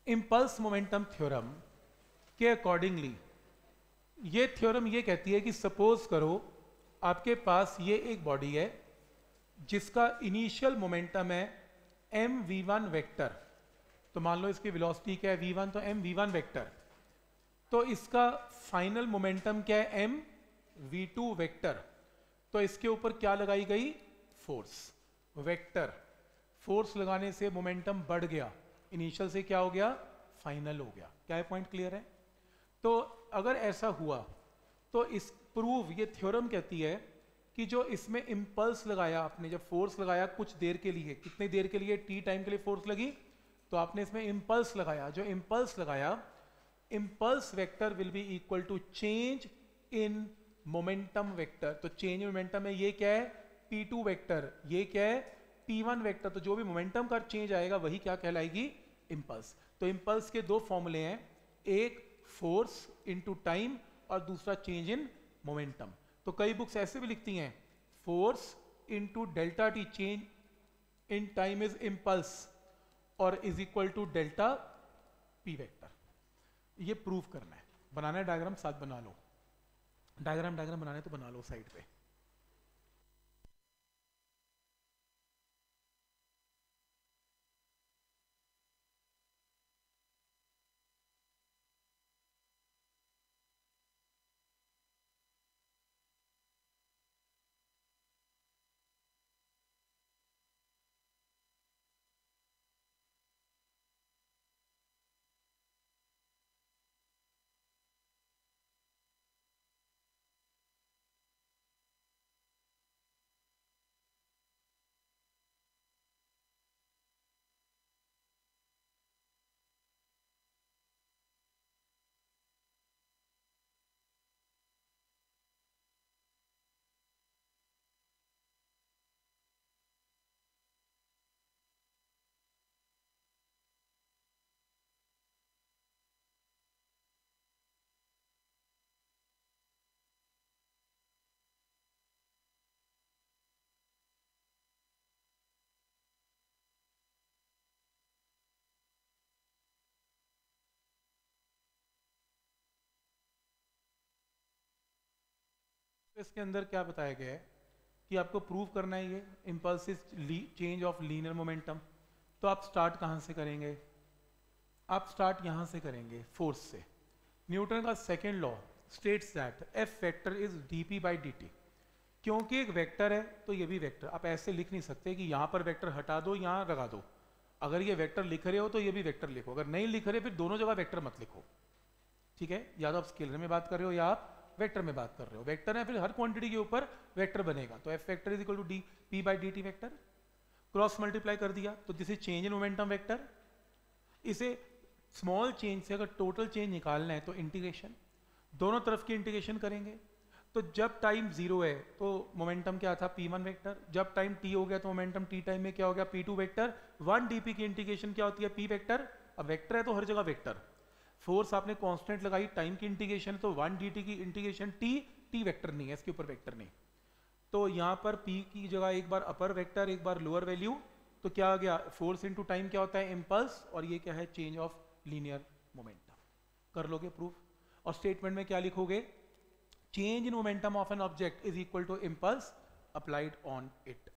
Impulse momentum theorem के accordingly ये theorem ये कहती है कि सपोज करो आपके पास ये एक बॉडी है जिसका इनिशियल मोमेंटम है एम वी वन वेक्टर। तो मान लो इसकी वेलोसिटी क्या है v1, तो एम वी वन वेक्टर। तो इसका फाइनल मोमेंटम क्या है एम वी टू वेक्टर। तो इसके ऊपर क्या लगाई गई फोर्स वेक्टर। फोर्स लगाने से मोमेंटम बढ़ गया, इनिशियल से क्या हो गया फाइनल हो गया। क्या है पॉइंट क्लियर है? तो अगर ऐसा हुआ तो इस प्रूव ये थ्योरम कहती है कि जो इसमें इंपल्स लगाया आपने, जब फोर्स लगाया कुछ देर के लिए, कितनी देर के लिए, टी टाइम के लिए फोर्स लगी, तो आपने इसमें इंपल्स लगाया। जो इंपल्स लगाया, impulse vector will be equal to change in momentum vector. तो चेंज इन मोमेंटम में ये क्या है p2 वेक्टर, ये क्या है p1 वेक्टर। तो जो भी मोमेंटम का चेंज आएगा वही क्या कहलाएगी इंपल्स। तो इंपल्स के दो फॉर्मूले हैं, एक फोर्स इनटू टाइम और दूसरा चेंज इन मोमेंटम। तो कई बुक्स ऐसे भी लिखती हैं force into delta T, change in time is impulse और is equal to delta P vector. ये प्रूफ करना है, बनाना है डायग्राम, साथ बना लो। डायग्राम बनाने तो बना लो साइड पे। इसके अंदर क्या बताया गया है कि आपको प्रूव करना है ये impulsive change of linear momentum. तो आप स्टार्ट कहाँ से करेंगे? आप स्टार्ट यहाँ से करेंगे फोर्स से। न्यूटन का second law states that F vector is dp by dt। क्योंकि एक वेक्टर है तो ये भी वेक्टर। आप ऐसे लिख नहीं सकते कि यहाँ पर वेक्टर हटा दो यहाँ लगा दो। अगर ये वेक्टर लिख रहे हो तो ये भी वेक्टर लिखो, अगर नहीं लिख रहे फिर दोनों जगह वेक्टर मत लिखो। ठीक है, या तो आप स्केलर में बात कर रहे हो या आप वेक्टर में बात कर रहे हो। वेक्टर है फिर हर क्वांटिटी के ऊपर वेक्टर बनेगा। तो F vector is equal to D P by D T vector, cross multiply कर दिया तो this is change in momentum vector. इसे स्मॉल चेंज से अगर टोटल चेंज निकालना है तो इंटीग्रेशन, दोनों तरफ की इंटीग्रेशन करेंगे। तो जब टाइम जीरो है तो मोमेंटम क्या था p1 वेक्टर, जब टाइम t हो गया तो मोमेंटम t टाइम में क्या हो गया p2 वेक्टर। 1 dp की इंटीग्रेशन क्या होती है p वेक्टर। अब वेक्टर है तो हर जगह वेक्टर। फोर्स आपने कांस्टेंट लगाई, टाइम की इंटीग्रेशन तो 1 dt की इंटीग्रेशन t वेक्टर नहीं है, इसके ऊपर वेक्टर नहीं। तो यहाँ पर p की जगह एक बार अपर वेक्टर एक बार लोअर वैल्यू। तो क्या आ गया फोर्स इनटू टाइम क्या होता है इंपल्स, और ये क्या है चेंज ऑफ लीनियर मोमेंटम। कर लोगे प्रूफ। और स्टेटमेंट में क्या लिखोगे, change in momentum of an object is equal to impulse applied on it.